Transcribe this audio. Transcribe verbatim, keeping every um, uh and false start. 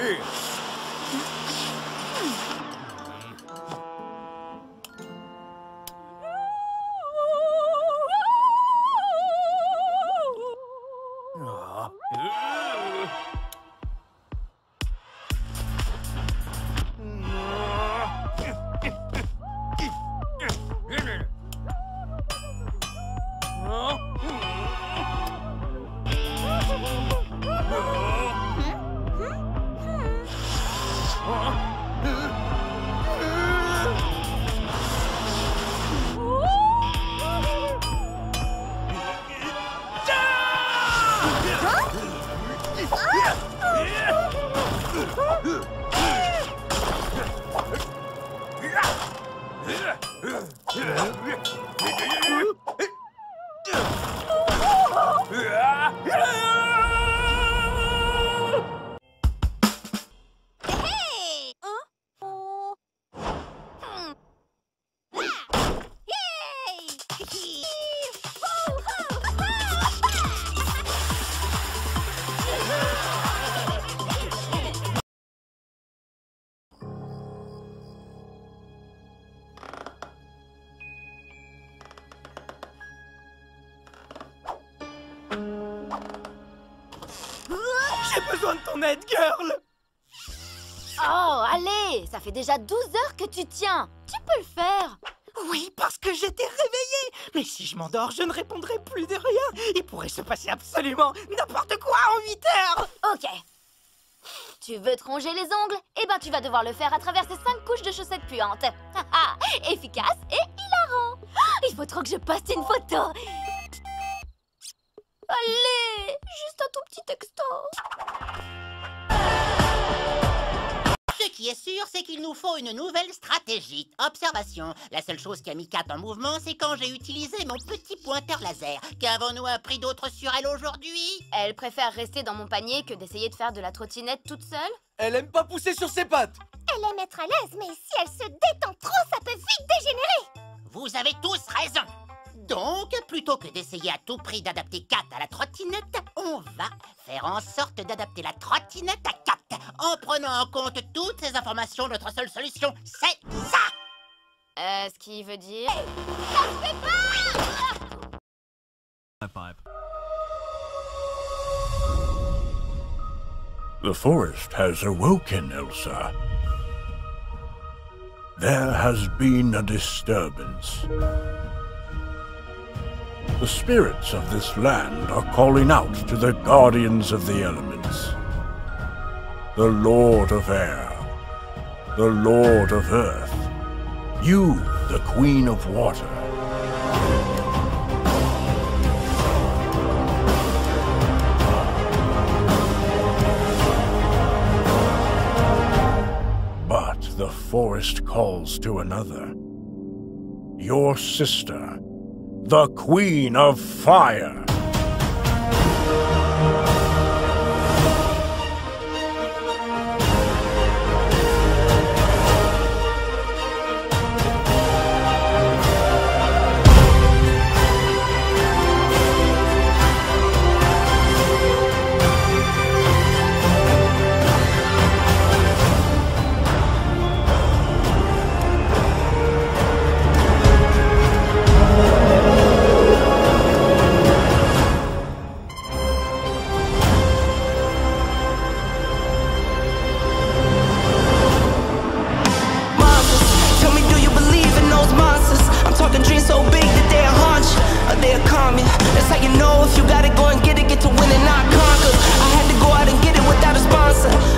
J'ai besoin de ton aide, girl! Oh, allez! Ça fait déjà douze heures que tu tiens! Tu peux le faire! Oui, parce que j'étais réveillée! Mais si je m'endors, je ne répondrai plus de rien! Il pourrait se passer absolument n'importe quoi en huit heures! Ok. Tu veux te ronger les ongles? Eh ben, tu vas devoir le faire à travers ces cinq couches de chaussettes puantes. Efficace et hilarant! Il faut trop que je poste une photo! Allez! Juste un tout petit texto! Ce qui est sûr, c'est qu'il nous faut une nouvelle stratégie. Observation, la seule chose qui a mis Kat en mouvement, c'est quand j'ai utilisé mon petit pointeur laser. Qu'avons-nous appris d'autre sur elle aujourd'hui? Elle préfère rester dans mon panier que d'essayer de faire de la trottinette toute seule. Elle aime pas pousser sur ses pattes! Elle aime être à l'aise, mais si elle se détend trop, ça peut vite dégénérer! Vous avez tous raison. Donc, plutôt que d'essayer à tout prix d'adapter Kat à la trottinette, on va faire en sorte d'adapter la trottinette à Kat. En prenant en compte toutes ces informations, notre seule solution, c'est ça! Euh, ce qui veut dire... Ça se fait pas! The forest has awoken, Elsa. There has been a disturbance. The spirits of this land are calling out to the guardians of the elements. The Lord of Air, the Lord of Earth, you, the Queen of Water. But the forest calls to another. Your sister, the Queen of Fire. That's how you know if you gotta go and get it, get to win and not conquer. I had to go out and get it without a sponsor.